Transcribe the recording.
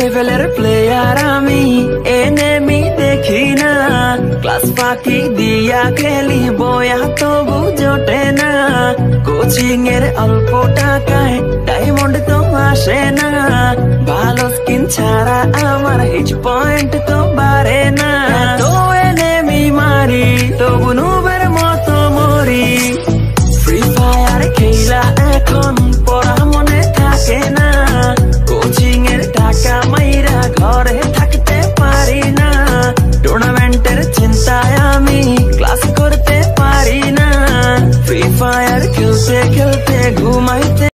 লেভেলের প্লেয়ার আমি এনেমি দেখি না, ক্লাস ফাঁকি দিয়া খেলি বয়া তবু জোটে না, কোচিং এর অল্প টাকায় ডায়মন্ড তো আসে না, ভালো